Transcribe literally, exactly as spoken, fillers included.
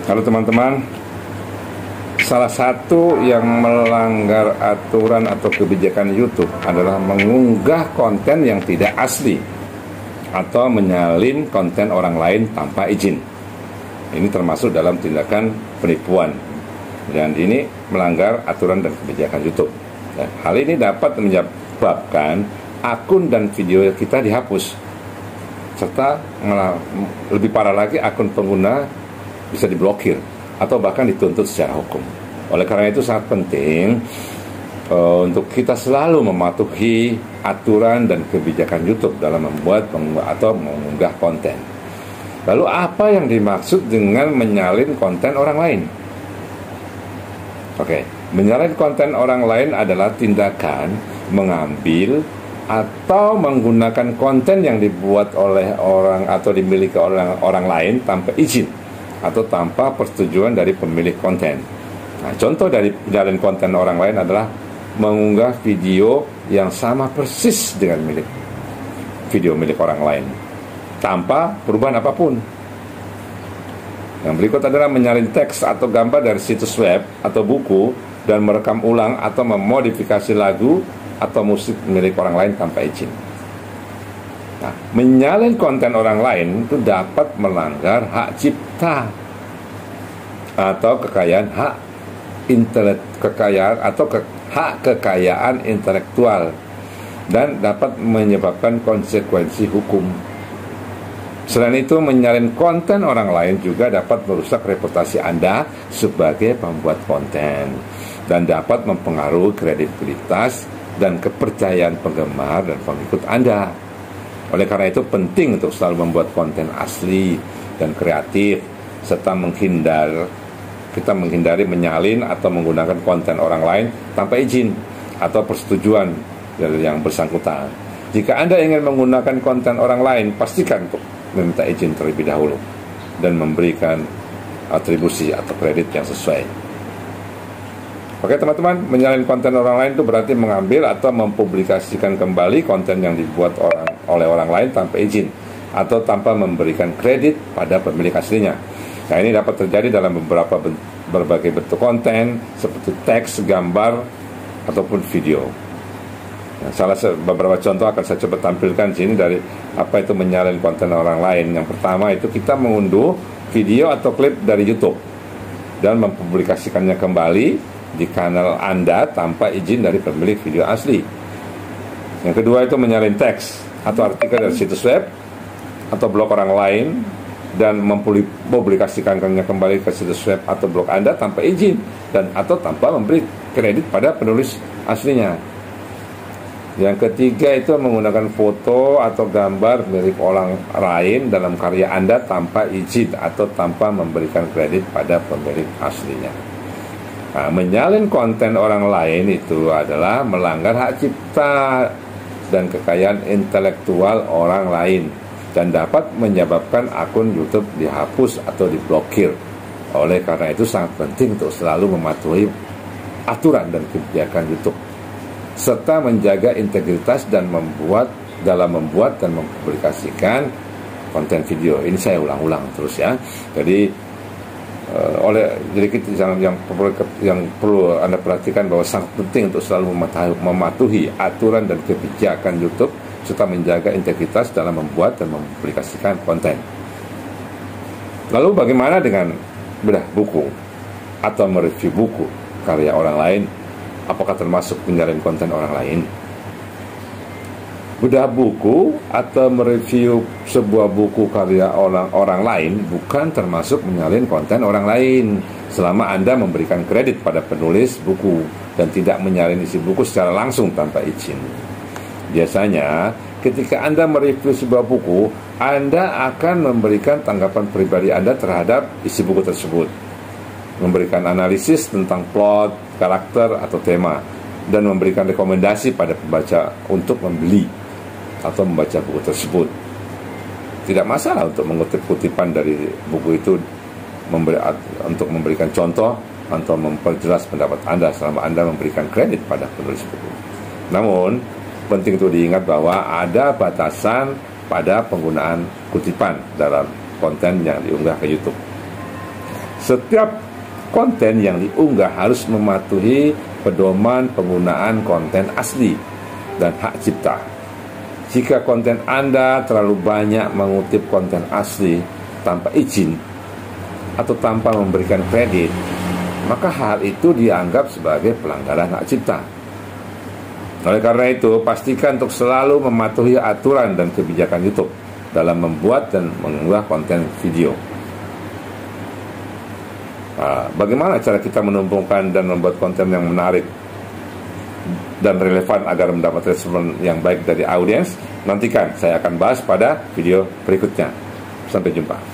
Kalau teman-teman, salah satu yang melanggar aturan atau kebijakan YouTube adalah mengunggah konten yang tidak asli atau menyalin konten orang lain tanpa izin. Ini termasuk dalam tindakan penipuan, dan ini melanggar aturan dan kebijakan YouTube. Dan hal ini dapat menyebabkan akun dan video kita dihapus, serta lebih parah lagi, akun pengguna bisa diblokir atau bahkan dituntut secara hukum. Oleh karena itu sangat penting uh, untuk kita selalu mematuhi aturan dan kebijakan YouTube dalam membuat atau mengunggah konten. Lalu apa yang dimaksud dengan menyalin konten orang lain? Oke, menyalin konten orang lain adalah tindakan mengambil atau menggunakan konten yang dibuat oleh orang atau dimiliki orang orang lain tanpa izin atau tanpa persetujuan dari pemilik konten. Nah, contoh dari menyalin konten orang lain adalah mengunggah video yang sama persis dengan milik video milik orang lain tanpa perubahan apapun. Yang berikut adalah menyalin teks atau gambar dari situs web atau buku dan merekam ulang atau memodifikasi lagu atau musik milik orang lain tanpa izin. Nah, menyalin konten orang lain itu dapat melanggar hak cipta atau kekayaan hak intelek kekayaan atau ke, hak kekayaan intelektual dan dapat menyebabkan konsekuensi hukum. Selain itu, menyalin konten orang lain juga dapat merusak reputasi Anda sebagai pembuat konten dan dapat mempengaruhi kredibilitas dan kepercayaan penggemar dan pengikut Anda. Oleh karena itu penting untuk selalu membuat konten asli dan kreatif, serta menghindar kita menghindari menyalin atau menggunakan konten orang lain tanpa izin atau persetujuan dari yang bersangkutan. Jika Anda ingin menggunakan konten orang lain, pastikan untuk meminta izin terlebih dahulu dan memberikan atribusi atau kredit yang sesuai. Oke teman-teman, menyalin konten orang lain itu berarti mengambil atau mempublikasikan kembali konten yang dibuat orang oleh orang lain tanpa izin atau tanpa memberikan kredit pada pemilik aslinya. Nah, ini dapat terjadi dalam beberapa bentuk, berbagai bentuk konten seperti teks, gambar, ataupun video. Nah, salah beberapa contoh akan saya coba tampilkan di sini dari apa itu menyalin konten orang lain. Yang pertama itu kita mengunduh video atau klip dari YouTube dan mempublikasikannya kembali di kanal Anda tanpa izin dari pemilik video asli. Yang kedua itu menyalin teks atau artikel dari situs web atau blog orang lain dan mempublikasikannya kembali ke situs web atau blog Anda tanpa izin dan atau tanpa memberi kredit pada penulis aslinya. Yang ketiga itu menggunakan foto atau gambar milik orang lain dalam karya Anda tanpa izin atau tanpa memberikan kredit pada pemilik aslinya. Nah, menyalin konten orang lain itu adalah melanggar hak cipta dan kekayaan intelektual orang lain dan dapat menyebabkan akun YouTube dihapus atau diblokir. Oleh karena itu sangat penting untuk selalu mematuhi aturan dan kebijakan YouTube serta menjaga integritas dan membuat dalam membuat dan mempublikasikan konten video. Ini saya ulang-ulang terus ya. Jadi uh, oleh jadi kita yang yang perlu, yang perlu Anda perhatikan bahwa sangat penting untuk selalu mematuhi, mematuhi aturan dan kebijakan YouTube serta menjaga integritas dalam membuat dan mempublikasikan konten. Lalu bagaimana dengan bedah buku atau mereview buku karya orang lain? Apakah termasuk menyalin konten orang lain? Bedah buku atau mereview sebuah buku karya orang orang lain bukan termasuk menyalin konten orang lain selama Anda memberikan kredit pada penulis buku dan tidak menyalin isi buku secara langsung tanpa izin. Biasanya, ketika Anda mereview sebuah buku, Anda akan memberikan tanggapan pribadi Anda terhadap isi buku tersebut, memberikan analisis tentang plot, karakter, atau tema, dan memberikan rekomendasi pada pembaca untuk membeli atau membaca buku tersebut. Tidak masalah untuk mengutip kutipan dari buku itu memberi, untuk memberikan contoh atau memperjelas pendapat Anda selama Anda memberikan kredit pada penulis buku. Namun, penting untuk diingat bahwa ada batasan pada penggunaan kutipan dalam konten yang diunggah ke YouTube. Setiap konten yang diunggah harus mematuhi pedoman penggunaan konten asli dan hak cipta. Jika konten Anda terlalu banyak mengutip konten asli tanpa izin atau tanpa memberikan kredit, maka hal itu dianggap sebagai pelanggaran hak cipta. Oleh karena itu, pastikan untuk selalu mematuhi aturan dan kebijakan YouTube dalam membuat dan mengunggah konten video. Nah, bagaimana cara kita menumbuhkan dan membuat konten yang menarik dan relevan agar mendapat respon yang baik dari audiens? Nantikan, saya akan bahas pada video berikutnya. Sampai jumpa.